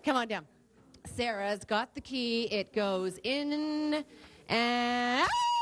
Come on down. Sarah's got the key. It goes in and...